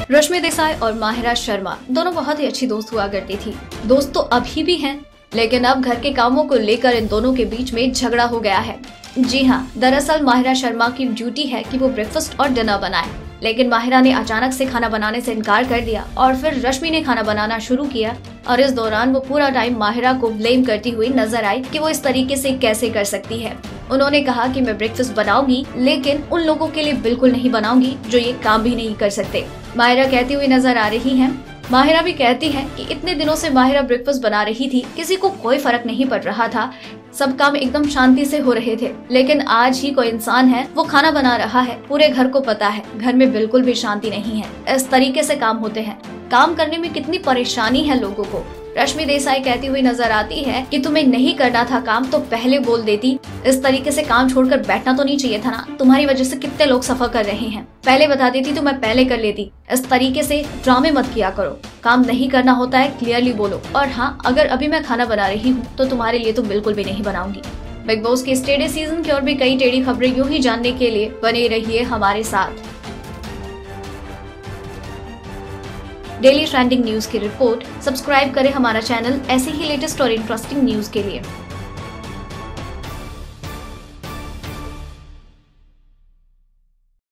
रश्मि देसाई और माहिरा शर्मा दोनों बहुत ही अच्छी दोस्त हुआ करती थी। दोस्त तो अभी भी हैं, लेकिन अब घर के कामों को लेकर इन दोनों के बीच में झगड़ा हो गया है। जी हाँ, दरअसल माहिरा शर्मा की ड्यूटी है कि वो ब्रेकफास्ट और डिनर बनाए, लेकिन माहिरा ने अचानक से खाना बनाने से इनकार कर दिया और फिर रश्मि ने खाना बनाना शुरू किया और इस दौरान वो पूरा टाइम माहिरा को ब्लेम करती हुई नजर आई कि वो इस तरीके से कैसे कर सकती है। उन्होंने कहा कि मैं ब्रेकफास्ट बनाऊंगी, लेकिन उन लोगों के लिए बिल्कुल नहीं बनाऊंगी जो ये काम भी नहीं कर सकते। माहिरा कहती हुई नजर आ रही है। माहिरा भी कहती है कि इतने दिनों से माहिरा ब्रेकफास्ट बना रही थी, किसी को कोई फर्क नहीं पड़ रहा था, सब काम एकदम शांति से हो रहे थे, लेकिन आज ही कोई इंसान है वो खाना बना रहा है, पूरे घर को पता है घर में बिल्कुल भी शांति नहीं है। इस तरीके से काम होते हैं, काम करने में कितनी परेशानी है लोगों को। रश्मि देसाई कहती हुई नजर आती है कि तुम्हें नहीं करना था काम तो पहले बोल देती, इस तरीके से काम छोड़कर बैठना तो नहीं चाहिए था ना, तुम्हारी वजह से कितने लोग सफर कर रहे हैं, पहले बता देती तो मैं पहले कर लेती। इस तरीके से ड्रामे मत किया करो, काम नहीं करना होता है क्लियरली बोलो। और हाँ, अगर अभी मैं खाना बना रही हूँ तो तुम्हारे लिए तो बिल्कुल भी नहीं बनाऊंगी। बिग बॉस के इस टेढ़े सीजन की और भी कई टेढ़ी खबरें यूं ही जानने के लिए बने रहिए हमारे साथ। डेली ट्रेंडिंग न्यूज की रिपोर्ट सब्सक्राइब करें हमारा चैनल ऐसे ही लेटेस्ट और इंटरेस्टिंग न्यूज के लिए।